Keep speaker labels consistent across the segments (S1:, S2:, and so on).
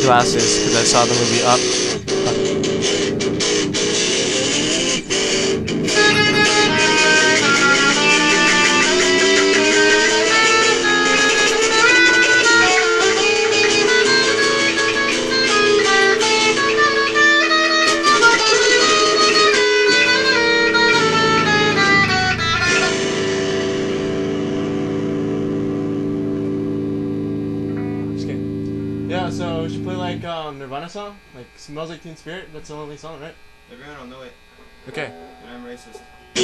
S1: glasses because I saw the movie Up. Yeah, so we should play like Nirvana song, like Smells Like Teen Spirit. That's the only song, right?
S2: Everyone will know it.
S1: Okay.
S2: And I'm racist.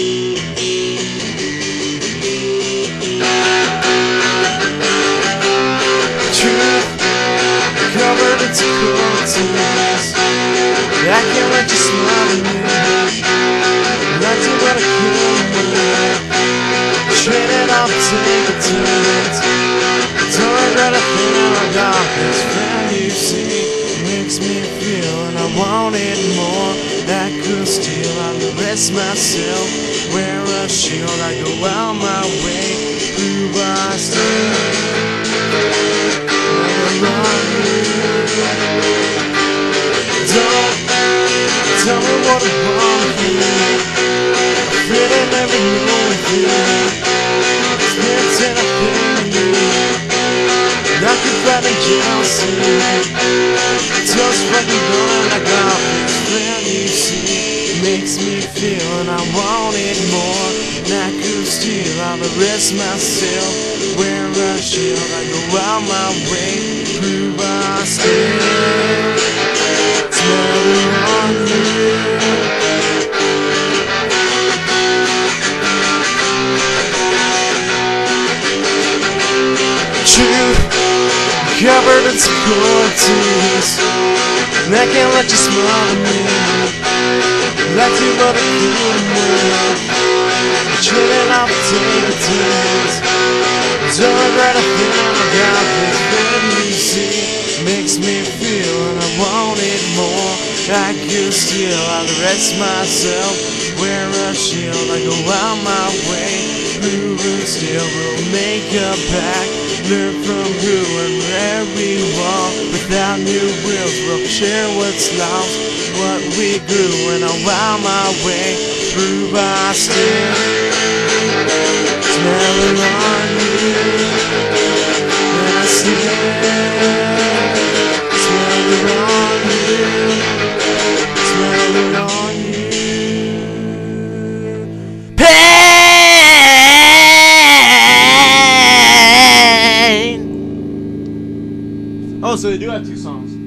S1: Truth covered its cruelties. I can't let you smile at me. Not to what I could. Traded off, take a turn. Don't regret a thing on our darkest friend you see. Makes me feel and I want it more. I could steal, I arrest myself. Wear a shield, I go out my way. Prove I still never run you. Don't tell me what I want for you. I feel it every moment with you. It's anything you need. I can fight in jealousy. Just fucking going like all this friend you see. Makes me feel and I want it more. And I could steal, I'll arrest myself. Wear a shield, I go out my way. Prove I still smell on you. Truth covered its cruelties, and I can't let you smile at me. Like you but I couldn't. Trading off activities. Don't regret a thing about this thing you see. Makes me feel and I want it more. I could steal, I'll arrest myself. Wear a shield, I go out my way. Prove and still we'll make a pact. Learn from who and where we walk. Without new wills, we'll share what's lost. What we grew and I'll wow my way. Prove I still smell it on you. And I still smell it on you. Smell it on you. Pain. Oh, so they do have two songs.